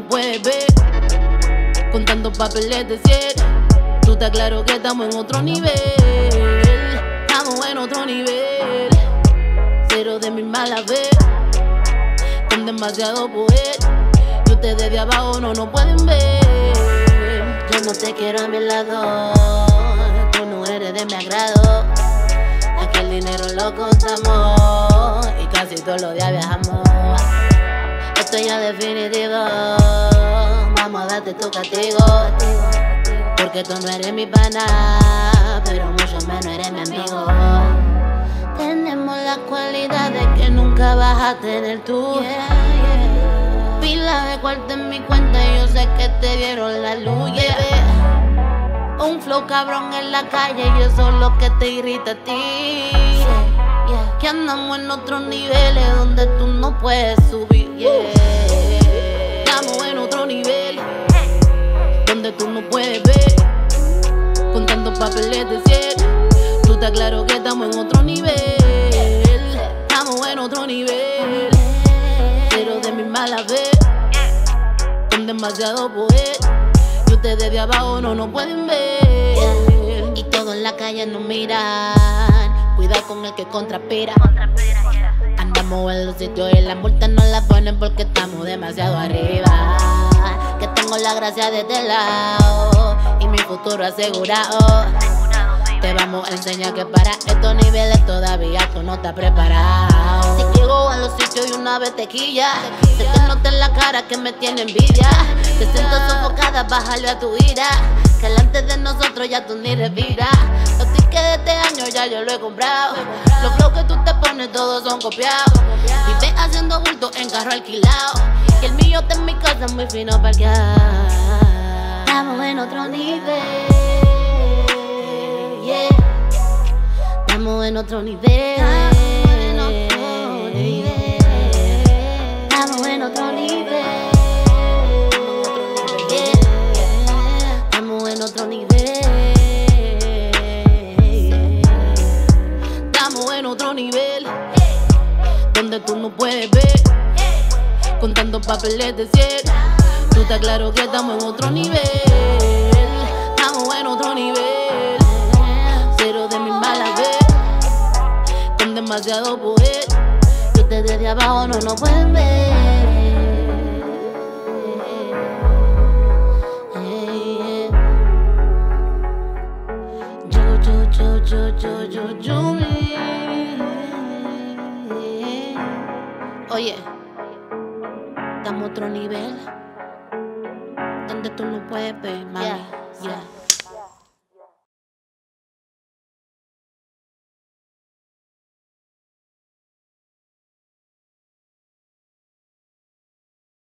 no puedes ver. Con tantos papeles de 100, tú estás claro que estamos en otro nivel. Estamos en otro nivel. Cero de mis malas ver, con demasiado poder. Y ustedes de abajo no pueden ver. Yo no te quiero a mi lado, tú no eres de mi agrado. Aquí el dinero lo contamos y casi todos los días viajamos. Esto ya es definitivo, vamos a darte tu castigo. Porque tú no eres mi pana, pero mucho menos eres mi amigo. Tenemos las cualidades que nunca vas a tener tú. Pila de cuarto en mi cuenta y yo sé que te dieron la luz. Un flow cabrón en la calle y eso es lo que te irrita a ti. Que andamos en otros niveles donde tú no puedes subir. Estamos en otro nivel donde tú no puedes ver. Con tantos papeles de 100, tú estás claro que estamos en otro nivel. Estamos en otro nivel. Cero de mis malas ver, con demasiado poder. Y ustedes de abajo no pueden ver. Y todos en la calle nos miran. Cuidado con el que contrapira. Andamos en los sitios y las multas no las ponen porque estamos demasiado arriba. Que tengo la gracia de este lado y mi futuro asegurado. Te vamos a enseñar que para estos niveles todavía tú no estás preparado. Si llego a los sitios y una vez te quilla, se te nota en la cara que me tiene envidia. Te siento sofocada, bájale a tu ira, que delante de nosotros ya tú ni respiras. Los tickets de este año ya yo lo he comprado. Los flows que tú te pones todos son copiados. Vive haciendo bulto en carro alquilado, y el mío está en mi casa muy fino parqueado. Estamos en otro nivel. Estamos en otro nivel. Estamos en otro nivel. Estamos en otro nivel. Estamos en otro nivel donde tú no puedes ver. Con tantos papeles de 100, tú estás claro que estamos en otro nivel. Estamos en otro nivel. Cero de mis malas ver, con demasiado poder. Y ustedes de abajo no pueden ver. Yo. Oye, estamos a otro nivel donde tú no puedes ver, mami. Yeah.